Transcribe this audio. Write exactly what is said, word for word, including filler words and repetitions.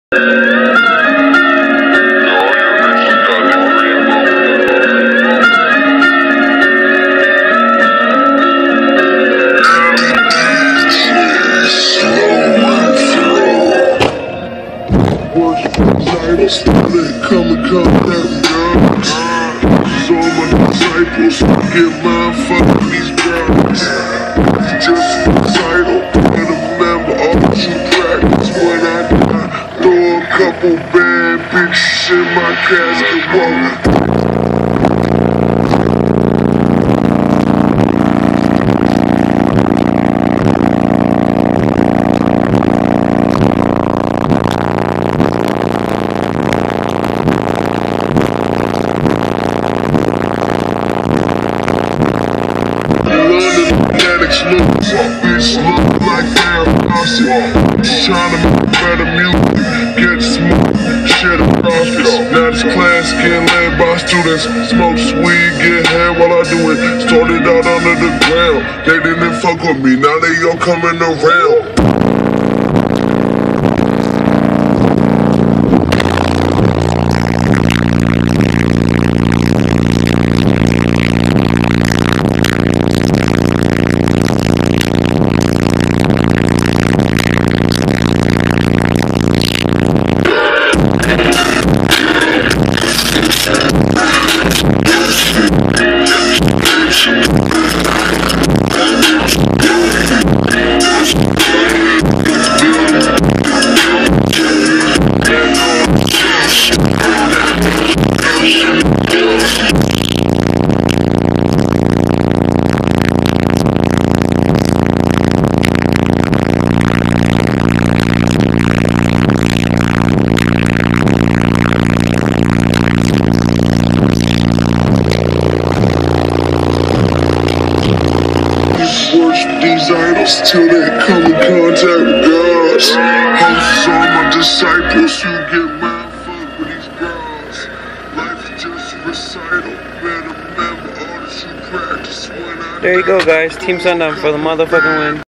Started coming, come back, guns. So my disciples get mine, fuck these guns. Just recital, and remember all that you practice when I die. Throw a couple bad bitches in my casket, whoa. Bitch look like damn Aussie. Tryna make better music, get smoke, shit across it. Now this class getting led by students. Smoke weed, get head while I do it. Started out under the ground, they didn't fuck with me, now they all coming around. These idols till they come in contact with God. Hosts all my disciples, you get mine, fuck with these girls. Life's just a recital, better remember all that you practice when I There you go, guys. Team Sundown for the motherfucking win.